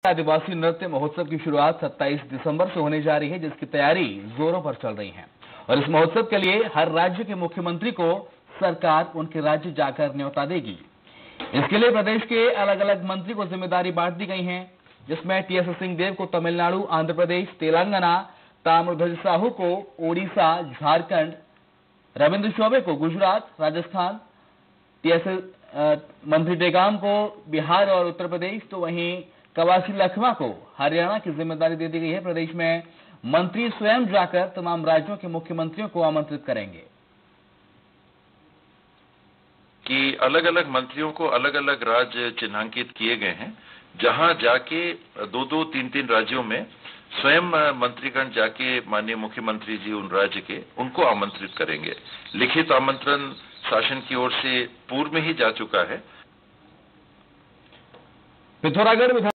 आदिवासी नृत्य महोत्सव की शुरुआत 27 दिसंबर से होने जा रही है, जिसकी तैयारी जोरों पर चल रही है। और इस महोत्सव के लिए हर राज्य के मुख्यमंत्री को सरकार उनके राज्य जाकर न्योता देगी। इसके लिए प्रदेश के अलग अलग मंत्री को जिम्मेदारी बांट दी गई है, जिसमें टीएस सिंहदेव को तमिलनाडु, आंध्र प्रदेश, तेलंगाना, ताम्रध्वज साहू को ओडिशा, झारखंड, रविंद्र चौबे को गुजरात, राजस्थान, टीएस मंत्री टेकाम को बिहार और उत्तर प्रदेश, तो वहीं कवासी लखमा को हरियाणा की जिम्मेदारी दे दी गई है। प्रदेश में मंत्री स्वयं जाकर तमाम राज्यों के मुख्यमंत्रियों को आमंत्रित करेंगे कि अलग अलग मंत्रियों को अलग अलग राज्य चिन्हांकित किए गए हैं, जहां जाके दो तीन राज्यों में स्वयं मंत्रीगण जाके माननीय मुख्यमंत्री जी उन राज्य के उनको आमंत्रित करेंगे। लिखित आमंत्रण शासन की ओर से पूर्व में ही जा चुका है। पिथौरागढ़